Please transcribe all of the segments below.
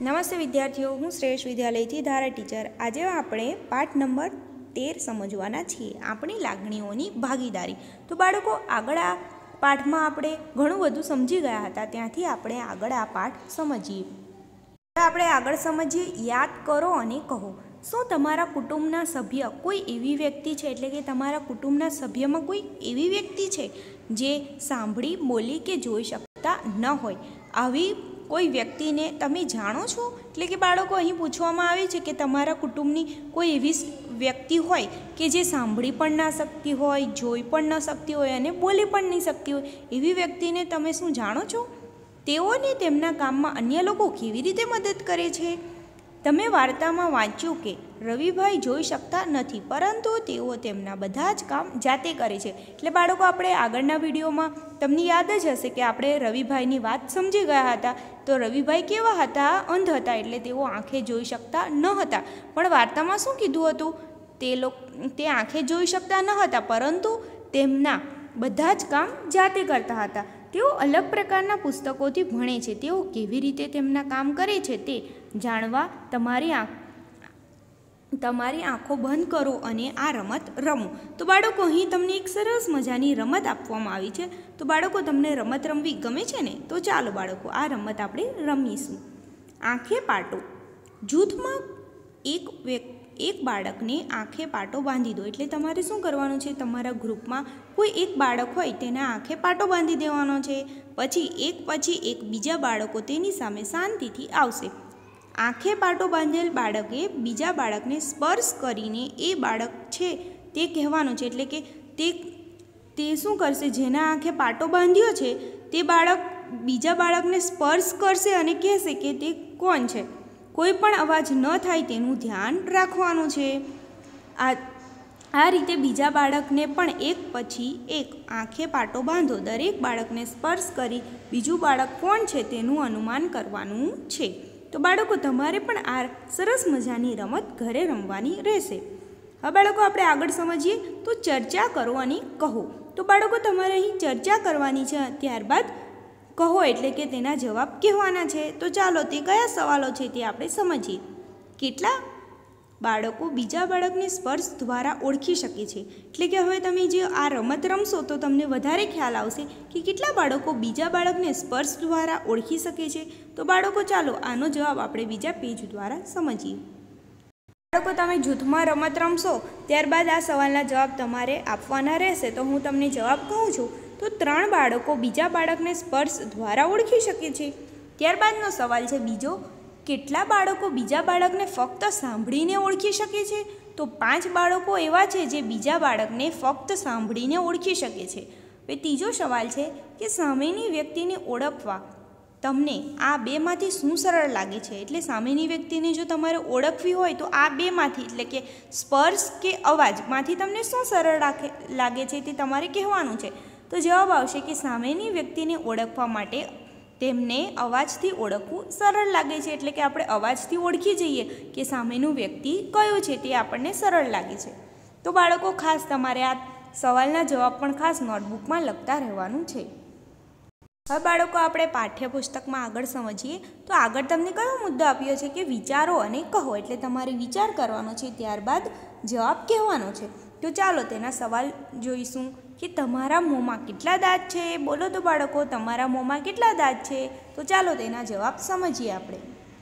નમસ્તે વિદ્યાર્થીઓ, હું શ્રેષ્ઠ વિદ્યાલયથી ધારા ટીચર। આજે આપણે પાઠ નંબર 13 સમજવાના છીએ, આપણી લાગણીઓની ભાગીદારી। તો બાળકો, આગળ આ પાઠમાં આપણે ઘણું બધું સમજી ગયા હતા, ત્યાંથી આપણે આગળ આ પાઠ સમજીએ। આપણે આગળ સમજીએ, યાદ કરો અને કહો। શું તમારા કુટુંબના સભ્ય કોઈ એવી વ્યક્તિ છે, એટલે કે તમારા કુટુંબના સભ્યમાં કોઈ એવી વ્યક્તિ છે જે સાંભળી, બોલી કે જોઈ શકતા ન હોય? આવી કોઈ વ્યક્તિને તમે જાણો છો? એટલે કે બાળકો, અહીં પૂછવામાં આવે છે કે તમારા કુટુંબની કોઈ એવી વ્યક્તિ હોય કે જે સાંભળી પણ ના શકતી હોય, જોઈ પણ ન શકતી હોય અને બોલી પણ નહીં શકતી હોય, એવી વ્યક્તિને તમે શું જાણો છો? તેઓને તેમના કામમાં અન્ય લોકો કેવી રીતે મદદ કરે છે? તમે વાર્તામાં વાંચ્યું કે રવિભાઈ જોઈ શકતા નથી, પરંતુ તેઓ તેમના બધા જ કામ જાતે કરે છે। એટલે બાળકો, આપણે આગળના વિડીયોમાં તમને યાદ જ હશે કે આપણે રવિભાઈની વાત સમજી ગયા હતા। તો રવિભાઈ કેવા હતા? અંધ હતા, એટલે તેઓ આંખે જોઈ શકતા ન હતા। પણ વાર્તામાં શું કીધું હતું? તે આંખે જોઈ શકતા ન હતા, પરંતુ તેમના બધા જ કામ જાતે કરતા હતા। તેઓ અલગ પ્રકારના પુસ્તકોથી ભણે છે। તેઓ કેવી રીતે તેમના કામ કરે છે તે જાણવા તમારી આંખો બંધ કરો અને આ રમત રમો। તો બાળકો, અહીં તમને એક સરસ મજાની રમત આપવામાં આવી છે। તો બાળકો, તમને રમત રમવી ગમે છે ને? તો ચાલો બાળકો, આ રમત આપણે રમીશું। આંખે પાટો। જૂથમાં એક બાળકને આંખે પાટો બાંધી દો। એટલે તમારે શું કરવાનું છે? તમારા ગ્રુપમાં કોઈ એક બાળક હોય તેના આંખે પાટો બાંધી દેવાનો છે। પછી એક બીજા બાળકો તેની સામે શાંતિથી આવશે। આંખે પાટો બાંધેલ બાળકે બીજા બાળકને સ્પર્શ કરીને એ બાળક છે તે કહેવાનું છે। એટલે કે તે શું કરશે? જેના આંખે પાટો બાંધ્યો છે તે બાળક બીજા બાળકને સ્પર્શ કરશે અને કહેશે કે તે કોણ છે। કોઈ પણ અવાજ ન થાય તેનું ધ્યાન રાખવાનું છે। આ રીતે બીજા બાળકને પણ એક પછી એક આંખે પાટો બાંધો। દરેક બાળકને સ્પર્શ કરી બીજું બાળક કોણ છે તેનું અનુમાન કરવાનું છે। તો બાળકો, તમારે પણ આ સરસ મજાની રમત ઘરે રમવાની રહેશે। હવે બાળકો, આપણે આગળ સમજીએ, તો ચર્ચા કરો અને કહો। તો બાળકો, તમારે અહીં ચર્ચા કરવાની છે, ત્યારબાદ કહો એટલે કે તેના જવાબ કહેવાના છે। તો ચાલો, તે કયા સવાલો છે તે આપણે સમજીએ। કેટલા બાળકો બીજા બાળકને સ્પર્શ દ્વારા ઓળખી શકે છે? એટલે કે હવે તમે જે આ રમત રમશો તો તમને વધારે ખ્યાલ આવશે કે કેટલા બાળકો બીજા બાળકને સ્પર્શ દ્વારા ઓળખી શકે છે। તો બાળકો, ચાલો આનો જવાબ આપણે બીજા પેજ દ્વારા સમજીએ। બાળકો, તમે જૂથમાં રમત રમશો, ત્યારબાદ આ સવાલના જવાબ તમારે આપવાના રહેશે। તો હું તમને જવાબ કહું છું, તો 3 બાળકો બીજા બાળકને સ્પર્શ દ્વારા ઓળખી શકે છે। ત્યારબાદનો સવાલ છે બીજો, કેટલા બાળકો બીજા બાળકને ફક્ત સાંભળીને ઓળખી શકે છે? તો 5 બાળકો એવા છે જે બીજા બાળકને ફક્ત સાંભળીને ઓળખી શકે છે। હવે ત્રીજો સવાલ છે કે સામેની વ્યક્તિને ઓળખવા તમને આ બેમાંથી શું સરળ લાગે છે? એટલે સામેની વ્યક્તિને જો તમારે ઓળખવી હોય તો આ બેમાંથી, એટલે કે સ્પર્શ કે અવાજમાંથી તમને શું સરળ લાગે છે તે તમારે કહેવાનું છે। તો જવાબ આવશે કે સામેની વ્યક્તિને ઓળખવા માટે તેમને અવાજથી ઓળખવું સરળ લાગે છે। એટલે કે આપણે અવાજથી ઓળખી જઈએ કે સામેનું વ્યક્તિ કયું છે તે આપણને સરળ લાગે છે। તો બાળકો, ખાસ તમારે આ સવાલના જવાબ પણ ખાસ નોટબુકમાં લખતા રહેવાનું છે। હવે બાળકો, આપણે પાઠ્યપુસ્તકમાં આગળ સમજીએ, તો આગળ તમને કયો મુદ્દો આપ્યો છે કે વિચારો અને કહો। એટલે તમારે વિચાર કરવાનો છે, ત્યારબાદ જવાબ કહેવાનો છે। તો ચાલો તેના સવાલ જોઈશું કે તમારા મોંમાં કેટલા દાંત છે? બોલો તો બાળકો, તમારા મોંમાં કેટલા દાંત છે? તો ચાલો તેના જવાબ સમજીએ આપણે।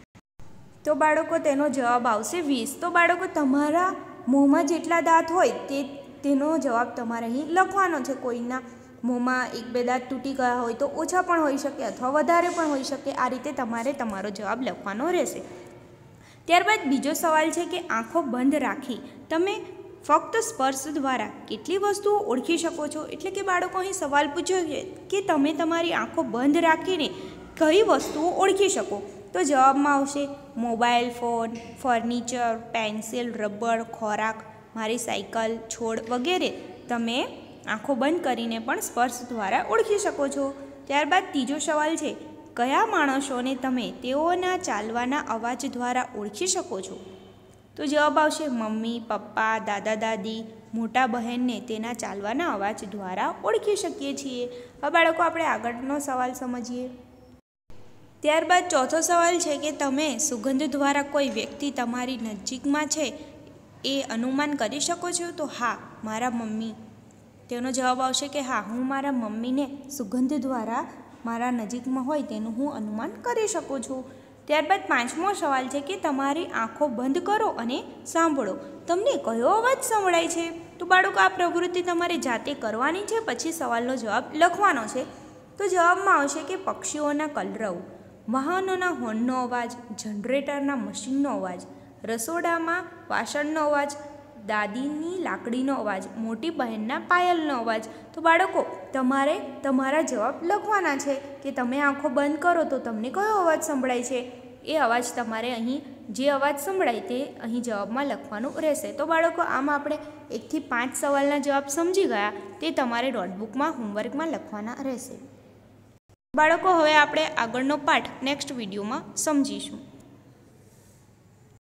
તો બાળકો, તેનો જવાબ આવશે 20। તો બાળકો, તમારા મોંમાં જેટલા દાંત હોય તેનો જવાબ તમારે અહીં લખવાનો છે। કોઈના મોંમાં 1-2 દાંત તૂટી ગયા હોય તો ઓછા પણ હોઈ શકે અથવા વધારે પણ હોઈ શકે। આ રીતે તમારે તમારો જવાબ લખવાનો રહેશે। ત્યારબાદ બીજો સવાલ છે કે આંખો બંધ રાખી તમે ફક્ત સ્પર્શ દ્વારા કેટલી વસ્તુઓ ઓળખી શકો છો? એટલે કે બાળકો, અહીં સવાલ પૂછ્યો છે કે તમે તમારી આંખો બંધ રાખીને કઈ વસ્તુઓ ઓળખી શકો? તો જવાબમાં આવશે mobile phone, furniture, pencil, rubber, ખોરાક, મારી સાયકલ, છોડ વગેરે તમે આંખો બંધ કરીને પણ સ્પર્શ દ્વારા ઓળખી શકો છો। ત્યારબાદ ત્રીજો સવાલ છે, કયા માણસોને તમે તેઓના ચાલવાના અવાજ દ્વારા ઓળખી શકો છો? તો જવાબ આવશે મમ્મી, પપ્પા, દાદા દાદી, મોટા બહેનને તેના ચાલવાના અવાજ દ્વારા ઓળખી શકીએ છીએ। હવે બાળકો, આપણે આગળનો સવાલ સમજીએ। ત્યારબાદ ચોથો સવાલ છે કે તમે સુગંધ દ્વારા કોઈ વ્યક્તિ તમારી નજીકમાં છે એ અનુમાન કરી શકો છો? તો હા, મારા મમ્મી. તેનો જવાબ આવશે કે હા, હું મારા મમ્મીને સુગંધ દ્વારા મારા નજીકમાં હોય તેનું હું અનુમાન કરી શકું છું. ત્યારબાદ પાંચમો સવાલ છે કે તમારી આંખો બંધ કરો અને સાંભળો. તમને કયો અવાજ સંભળાય છે? તો બાળકો, આ પ્રવૃત્તિ તમારે જાતે કરવાની છે, પછી સવાલનો જવાબ લખવાનો છે. તો જવાબમાં આવશે કે પક્ષીઓના કલરવ, વાહનોના હોર્નનો અવાજ, જનરેટરના મશીનનો અવાજ, રસોડામાં વાસણનો અવાજ, દાદીની લાકડીનો અવાજ, મોટી બહેનના પાયલનો અવાજ. તો બાળકો, તમારે તમારા જવાબ લખવાના છે કે તમે આંખો બંધ કરો તો તમને કયો અવાજ સંભળાય છે. એ અવાજ તમારે અહીં જે અવાજ સંભળાય તે અહીં જવાબમાં લખવાનું રહેશે. તો બાળકો, આમ આપણે 1 થી 5 સવાલના જવાબ સમજી ગયા. તે તમારે નોટબુકમાં હોમવર્કમાં લખવાના રહેશે. બાળકો, હવે આપણે આગળનો પાઠ નેક્સ્ટ વિડીયોમાં સમજીશું.